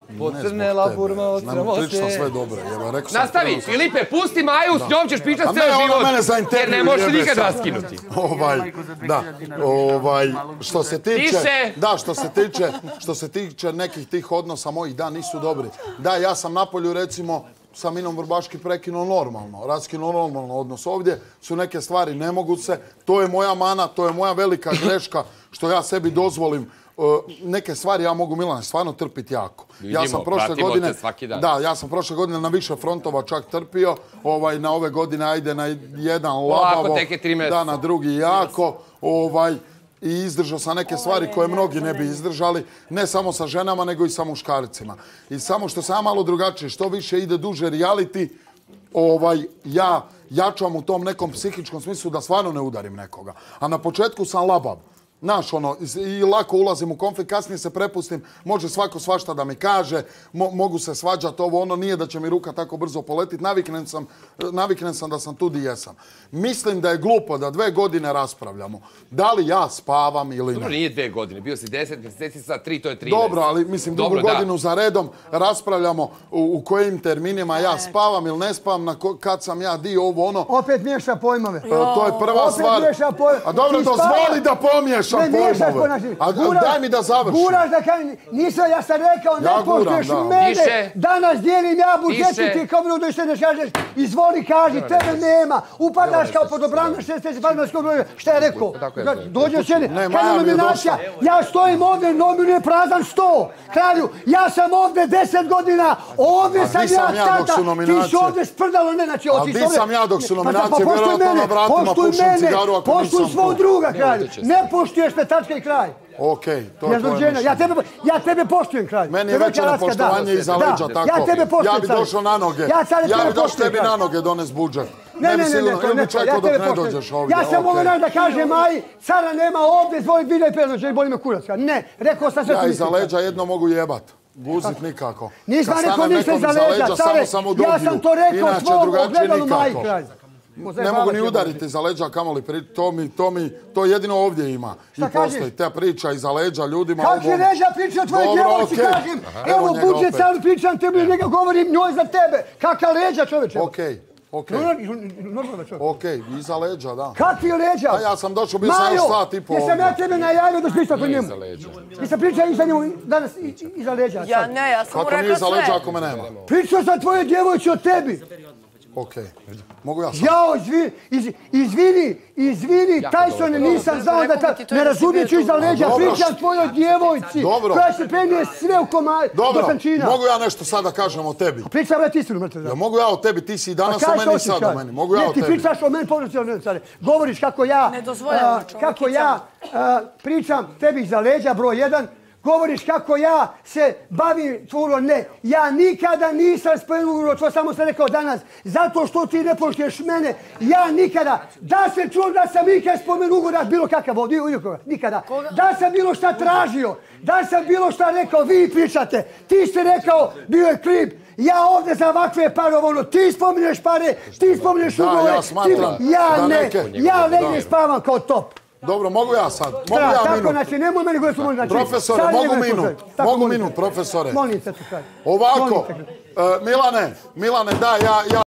Pocrnela burma od sramote. Prilično sve dobro. Nastavi, Filipe, pusti Maju, s njom ćeš pričati ceo život. Jer ne možeš nikad raskinuti. Što se tiče... Da, što se tiče nekih tih odnosa mojih, da, nisu dobri. Da, ja sam napolju, recimo, sa Minom Vrbaški prekinuo normalno, raskinuo normalno odnos. Ovdje su neke stvari, ne mogu se. To je moja mana, to je moja velika greška što ja sebi dozvolim. Neke stvari ja mogu, Milane, stvarno trpiti jako. Vidimo, pratimo te svaki dan. Da, ja sam prošle godine na više frontova čak trpio. Na ove godine ajde na jedan labavo. Da, na drugi jako. I izdržao sam neke stvari koje mnogi ne bi izdržali. Ne samo sa ženama, nego i sa muškarcima. I samo što sam malo drugačije, što više ide duže reality, ja jačam u tom nekom psihičkom smislu da stvarno ne udarim nekoga. A na početku sam labav. Znaš, i lako ulazim u konflikt, kasnije se prepustim, može svako svašta da mi kaže, mogu se svađati nije da će mi ruka tako brzo poletiti, naviknen sam da sam tu di jesam. Mislim da je glupo da 2 godine raspravljamo, da li ja spavam ili ne. Dobro, nije 2 godine, bio si 10 mjeseci, sad 3, to je 13. Dobro, ali mislim drugu godinu za redom raspravljamo u kojim terminima ja spavam ili ne spavam, kad sam ja dio Opet miješa pojmove. To je prva stvar. A dobro, dozvoli da pomiješ. A daj mi da završim. Guraš da kažem, nisam, ja sam rekao, ne poštuješ mene. Danas dijelim ja budžetu, ti kao bilo dođeš ne kažeš, izvoli kaži, tebe nema. Upadaš kao podobran, šta je rekao? Dođe se ne, kada nominacija, ja stojim ovdje, nominuje prazan sto. Kralju, ja sam ovdje 10 godina, ovdje sam ja tata, ti si ovdje sprdalo, ne, znači oči. A di sam ja dok su nominacije, vjerojatno na vratima pušim cigaru ako nisam tu. Poštuj svog druga, kralju, ne poštuješ me, tačka i kraj. Okej, to je tvoje mišljenje. Ja tebe poštujem, kralj. Meni je veće nepoštovanje iza leđa, tako. Ja tebe poštujem, ja bi došao na noge. Ja bi došao tebi na noge dones budžet. Ne bi čekao dok ne dođeš ovdje. Ja sam ovo da kaže Maji, cara nema ovdje, zvoli bilja i prezno, će boli me kurac. Ne, rekao sam sve što ja iza leđa jedno mogu jebat. Guzit nikako. Nisam rekao ništa iza leđa, care. Ja sam to rekao svog ogledalu Maji, kralj. Ne mogu ni udariti za leđa, kamoli to jedino ovdje ima. I postoji ta priča iza leđa ljudima. Kakve leđa priča o tvojoj djevojci, kažem. Evo budžet sam pričam tebi, njega govorim njoj za tebe. Kakva leđa, čoveče? Okej, iza leđa, da. Kakvi leđa? A ja sam došao, bio sam još sat i pol ovdje. Jesam ja tebe najavio da pričao po njemu. Nisam pričao iza njemu danas iza leđa. Ja sam mu rekao sve. Kako nije iza leđa ako me nema? Pričao sam tvojoj djevojci o tebi. Okej, mogu ja sad? Jao, izvini, Tyson, nisam znao da ne razumijeću iza leđa, pričam tvojoj djevojci, koja se penje sve u komaj do tančina. Mogu ja nešto sad da kažem o tebi? Pričam ja ti istinu, mrtve. Ja mogu ja o tebi, ti si i danas o meni i sad o meni. Mogu ja o tebi. Ne, ti pričaš o meni, govoriš kako ja pričam tebi iza leđa, broj 1, govoriš kako ja se bavim tvoro, ne. Ja nikada nisam spomenuo, to samo sam rekao danas, zato što ti ne poštuješ mene. Ja nikada, da se čuo da sam nikad spomenuo da bilo kakav ovdje, nikada. Da sam bilo šta tražio, da sam bilo šta rekao, vi pričate. Ti si rekao, bio je klip, ja ovdje za ovakve parove, ti spominješ pare, ti spominješ ugovore. Ja negdje spavam kao top. Dobro, mogu ja sad? Mogu ja minut? Tako, znači, nemoj meni govoriti molim, znači... Profesore, mogu minut, profesore. Molim se, tu kaj. Ovako, Milane, da, ja